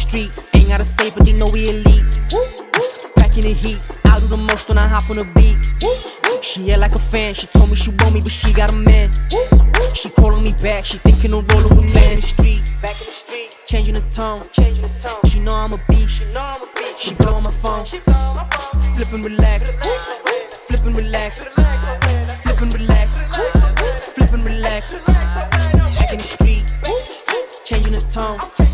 street. Ain't gotta say, but they know we elite. Back in the heat, I do the most when I hop on the beat. She yeah like a fan, she told me she want me, but she got a man. She calling me back, she thinking the role of a man. Back in the street, changing the tone. She know I'm a beast, she blowing my phone. Flip and relax, flip and relax, flip and relax, flip and relax. Back in the street, changing the tone.